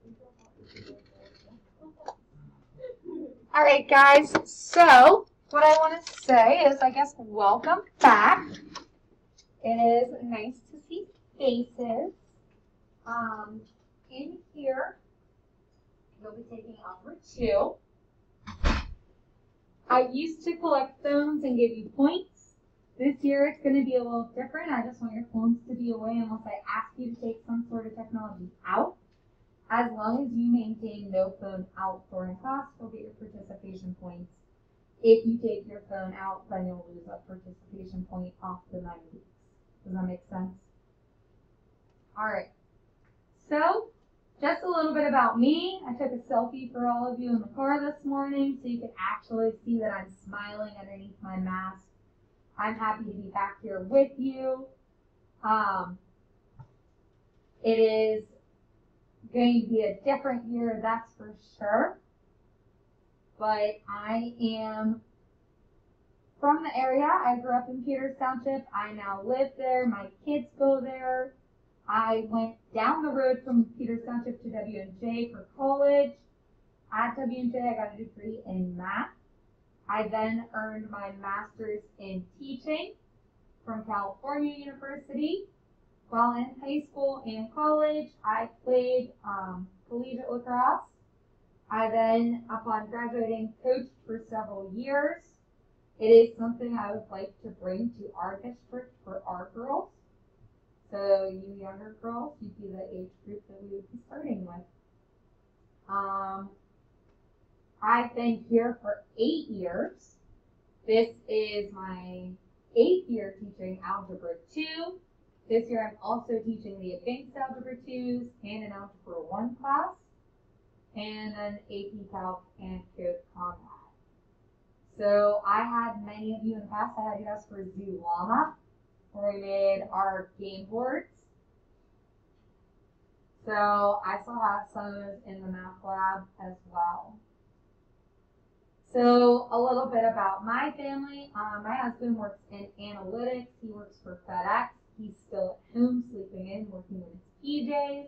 All right, guys. So what I want to say is, I guess, welcome back. It is nice to see faces. In here, you'll be taking number 2. I used to collect phones and give you points. This year it's going to be a little different. I just want your phones to be away unless I ask you to take some sort of technology out. As long as you maintain no phone out during class, you'll get your participation points. If you take your phone out, then you'll lose a participation point off the 9 weeks. Does that make sense? All right. So, just a little bit about me. I took a selfie for all of you in the car this morning so you could actually see that I'm smiling underneath my mask. I'm happy to be back here with you. It is going to be a different year, that's for sure. But I am from the area. I grew up in Peters Township. I now live there. My kids go there. I went down the road from Peters Township to W&J for college. At W&J, I got a degree in math. I then earned my master's in teaching from California University. While in high school and college, I played collegiate lacrosse. I then, upon graduating, coached for several years. It is something I would like to bring to our district for our girls. So you younger girls, you'd be the age group that we would be starting with. I've been here for 8 years. This is my 8th year teaching Algebra 2. This year I'm also teaching the Advanced Algebra 2s and an Algebra 1 class, and an AP Calc and Code Combat. So I had many of you in the past. I had you guys for Zoolama, where we made our game boards. So I still have some of those in the math lab as well. So a little bit about my family. My husband works in analytics. He works for FedEx. He's still at home, sleeping in, working in his PJs.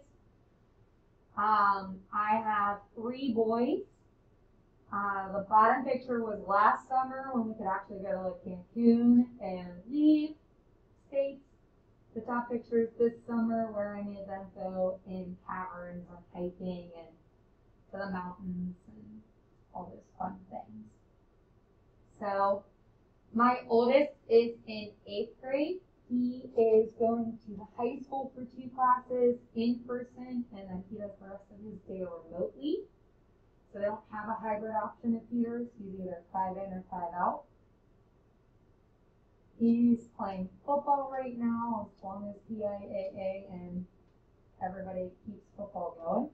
I have 3 boys. The bottom picture was last summer when we could actually go to like Cancun and leave states. The top picture is this summer where I made them go in caverns and hiking and to the mountains and all those fun things. So my oldest is in 8th grade. He is going to the high school for 2 classes in person, and then he does the rest of his day remotely. So they don't have a hybrid option at Peters. He's either 5 in or 5 out. He's playing football right now as long as PIAA and everybody keeps football going.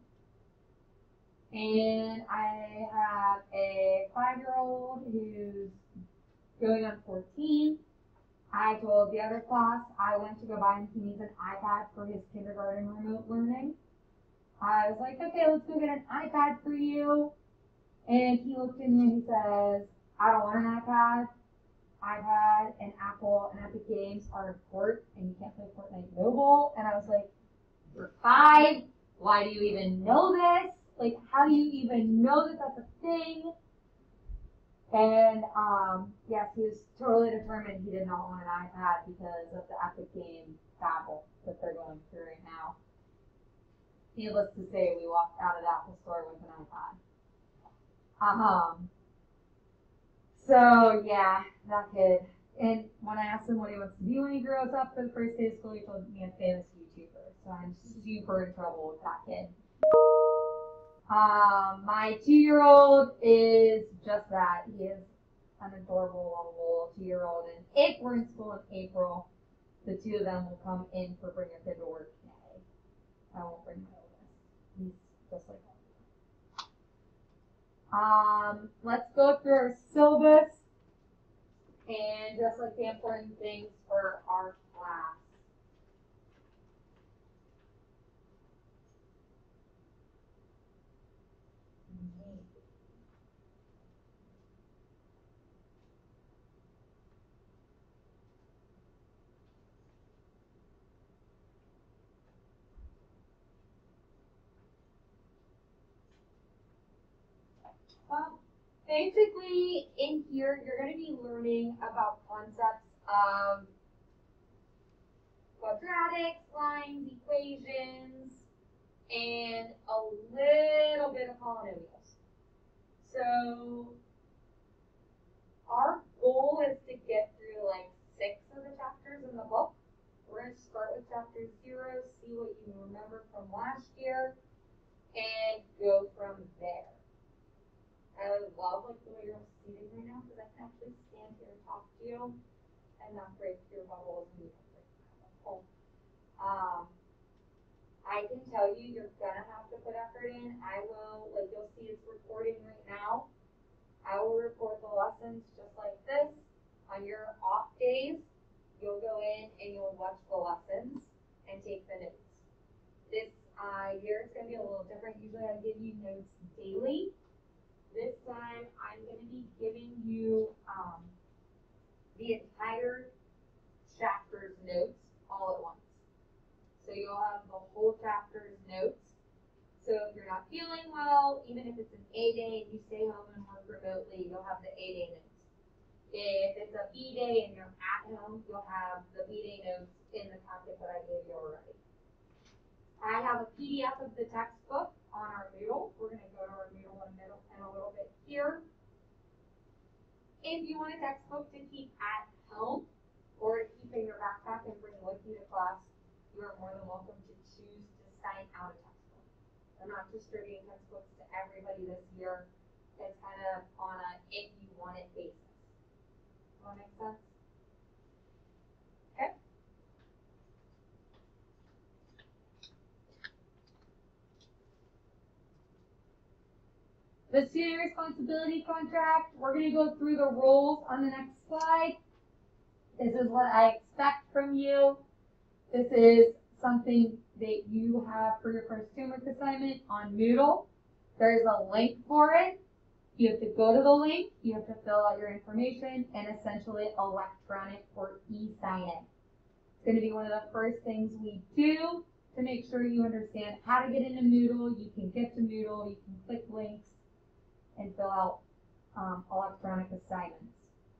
And I have a 5-year-old who's going on 14. I told the other class I went to go buy him, he needs an iPad for his kindergarten remote learning. I was like, okay, let's go get an iPad for you. And he looked at me and he says, I don't want an iPad. iPad and Apple and Epic Games are in port and you can't play Fortnite Mobile. And I was like, you're 5. Why do you even know this? Like, how do you even know that that's a thing? And yes, he was totally determined he did not want an iPad because of the Epic Game battle that they're going through right now. Needless to say, we walked out of the Apple store with an iPad. So yeah, that kid. And when I asked him what he wants to be when he grows up for the first day of school, he told me a famous YouTuber. So I'm super in trouble with that kid. My 2-year-old is just that. He is an adorable, lovable 2-year-old. And if we're in school in April, the 2 of them will come in for Bring Your Kid to Work Day. I won't bring my oldest. He's just like that. Let's go through our syllabus and just like the important things for our class. Basically, in here, you're going to be learning about concepts of quadratics, lines, equations, and a little bit of polynomials. So, our goal is to get through like 6 of the chapters in the book. We're going to start with chapter 0, see what you remember from last year, and go from there. I would love like the way you're seated right now because I can actually stand here and talk to you and not break your bubbles and you don't break my bubble. I can tell you you're gonna have to put effort in. I will, like you'll see it's recording right now. I will record the lessons just like this. On your off days, you'll go in and you'll watch the lessons and take the notes. This year is gonna be a little different. Usually I give you notes daily. This time, I'm going to be giving you the entire chapter's notes all at once. So you'll have the whole chapter's notes. So if you're not feeling well, even if it's an A day and you stay home and work remotely, you'll have the A day notes. If it's a B day and you're at home, you'll have the B day notes in the packet that I gave you already. I have a PDF of the textbook on our Moodle. We're going to go to our Moodle in a little bit here. If you want a textbook to keep at home or to keep in your backpack and bring with you to class, you are more than welcome to choose to sign out a textbook. I'm not distributing textbooks to everybody this year. It's kind of on a if you want it basis. Does that make sense? Okay. The student responsibility contract, we're going to go through the rules on the next slide. This is what I expect from you. This is something that you have for your first homework assignment on Moodle. There's a link for it. You have to go to the link, you have to fill out your information, and essentially electronic or e-sign it. It's going to be one of the first things we do to make sure you understand how to get into Moodle. You can get to Moodle, you can click links, and fill out electronic assignments.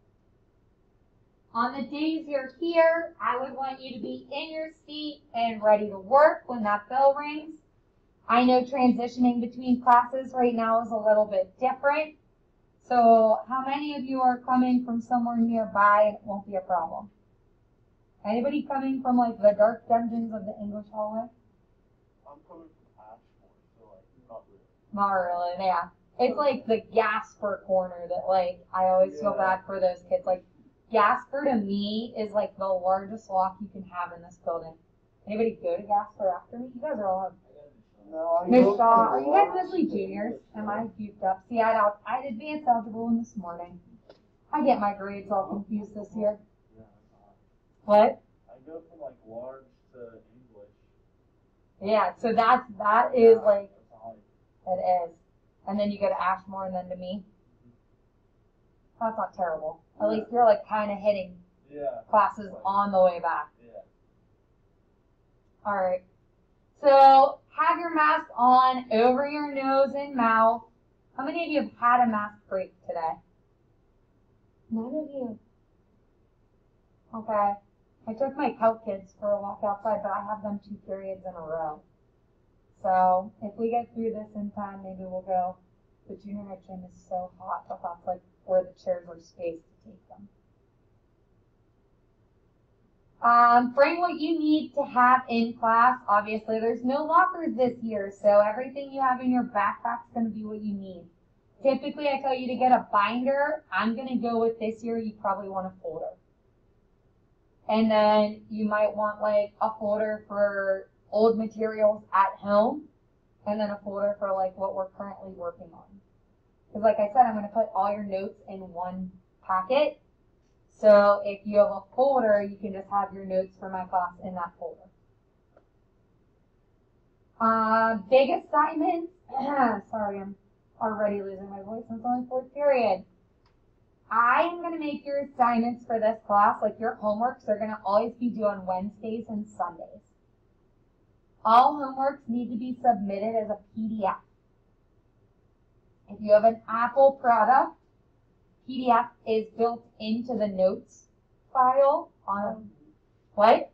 On the days you're here, I would want you to be in your seat and ready to work when that bell rings. I know transitioning between classes right now is a little bit different. So how many of you are coming from somewhere nearby and it won't be a problem? Anybody coming from like the dark dungeons of the English hallway? I'm coming from Ashmore, so like not really. Not really, yeah. It's like the Gasper corner that like I always feel bad for those kids. Like Gasper to me is like the largest lock you can have in this building. Anybody go to Gasper after me? You guys are all No, Miss Shaw. Are you guys mostly juniors? Am I goofed up? See, I had advanced algebra one this morning. I get my grades all confused this year. Yeah, What? I go from like large to English. Yeah, so that is like That's a height. it is. And then you go to Ashmore and then to me. That's not terrible. At least you're like kind of hitting classes on the way back. Yeah. All right. So have your mask on over your nose and mouth. How many of you have had a mask break today? None of you. Okay. I took my Cal kids for a walk outside, but I have them 2 periods in a row. So if we get through this in time, maybe we'll go. The junior high gym is so hot, but that's like where the chairs are spaced to take them. Bring what you need to have in class. Obviously, there's no lockers this year, so everything you have in your backpack is going to be what you need. Typically, I tell you to get a binder. I'm going to go with this year, you probably want a folder. And then you might want like a folder for old materials at home, and then a folder for like what we're currently working on. Because like I said, I'm going to put all your notes in one packet. So if you have a folder, you can just have your notes for my class in that folder. Big assignments. Sorry, I'm already losing my voice. It's only 4th period. I am going to make your assignments for this class, like your homeworks, are going to always be due on Wednesdays and Sundays. All homeworks need to be submitted as a PDF. If you have an Apple product, PDF is built into the notes file on what?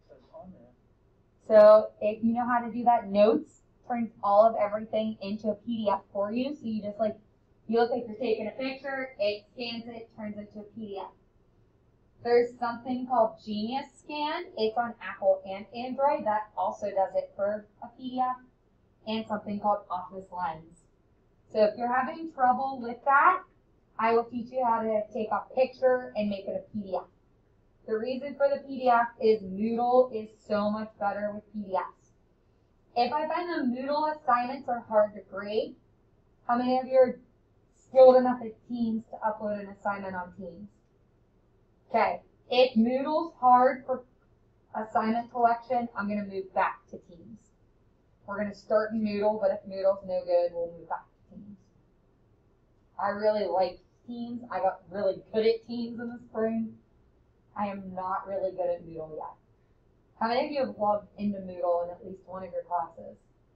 So if you know how to do that, Notes turns all of everything into a PDF for you. So you just like, you look like you're taking a picture, it scans it, turns it into a PDF. There's something called Genius Scan. It's on Apple and Android. That also does it for a PDF. And something called Office Lens. So if you're having trouble with that, I will teach you how to take a picture and make it a PDF. The reason for the PDF is Moodle is so much better with PDFs. If I find the Moodle assignments are hard to grade, how many of you are skilled enough at Teams to upload an assignment on Teams? Okay, if Moodle's hard for assignment collection, I'm going to move back to Teams. We're going to start in Moodle, but if Moodle's no good, we'll move back to Teams. I really like Teams. I got really good at Teams in the spring. I am not really good at Moodle yet. How many of you have logged into Moodle in at least one of your classes?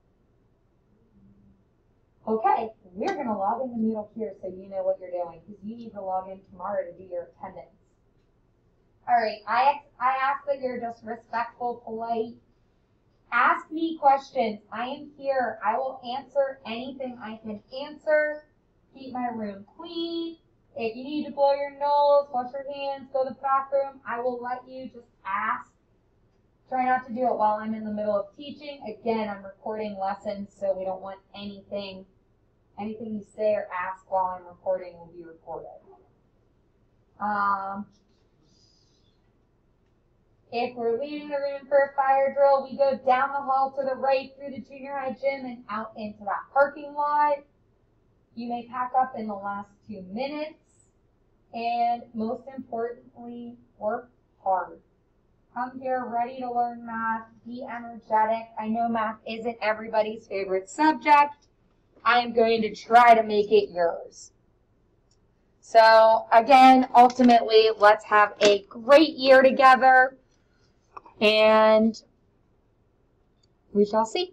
Okay, we're going to log into Moodle here so you know what you're doing, because you need to log in tomorrow to do your attendance. All right, I ask that you're just respectful, polite. Ask me questions. I am here. I will answer anything I can answer. Keep my room clean. If you need to blow your nose, wash your hands, go to the bathroom, I will let you just ask. Try not to do it while I'm in the middle of teaching. Again, I'm recording lessons, so we don't want anything you say or ask while I'm recording will be recorded. If we're leaving the room for a fire drill, we go down the hall to the right through the junior high gym and out into that parking lot. You may pack up in the last 2 minutes. And most importantly, work hard. Come here ready to learn math. Be energetic. I know math isn't everybody's favorite subject. I am going to try to make it yours. So again, ultimately, let's have a great year together. And we shall see.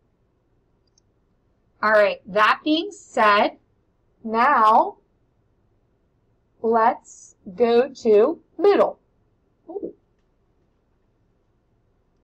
All right, that being said, now let's go to Moodle. Ooh.